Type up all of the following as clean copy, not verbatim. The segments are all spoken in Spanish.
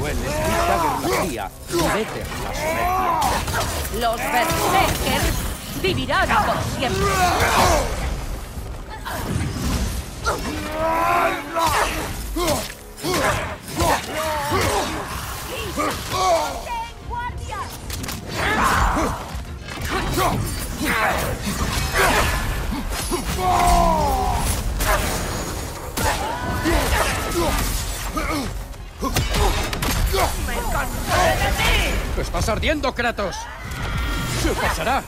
cruel es Svipdagr la fría y BERSERKER la soberbia. Los BERSERKER vivirán por siempre. ¡Me cansaré de ti! ¡Estás ardiendo, Kratos! ¡Se pasará!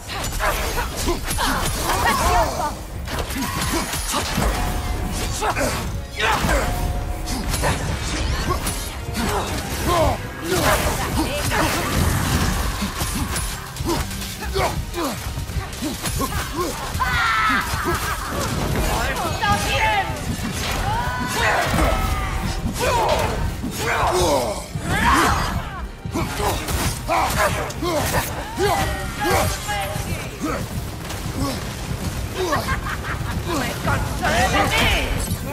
¡Está bien! ¡Me cansaré de ti!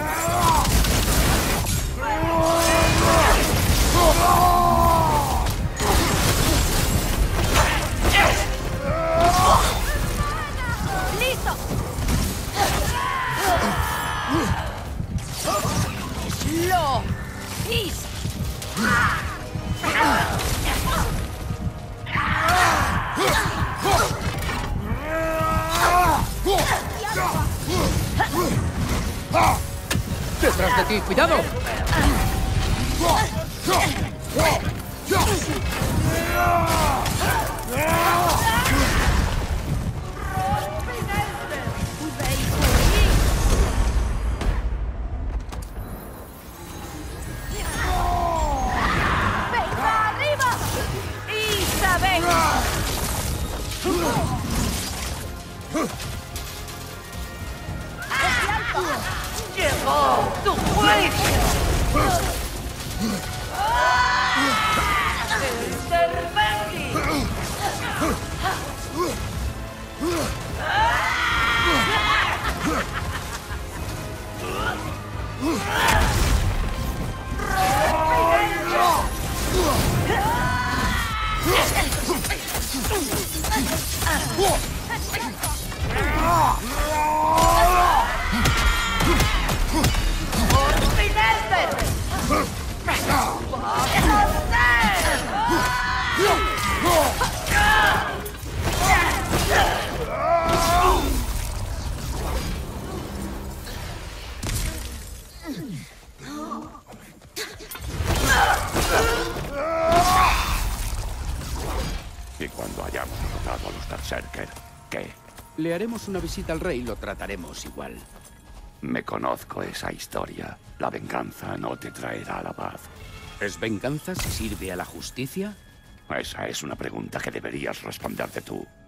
¡Listo! ¡Lo hice! ¡Detrás de ti! ¡Cuidado! ¡Venga arriba! ¡Isabel! ¡Llegó tu juicio! ¡Intervengi! Y cuando hayamos derrotado a los Berserker, ¿qué? Le haremos una visita al rey y lo trataremos igual. Me conozco esa historia. La venganza no te traerá la paz. ¿Es venganza si sirve a la justicia? Esa es una pregunta que deberías responderte tú.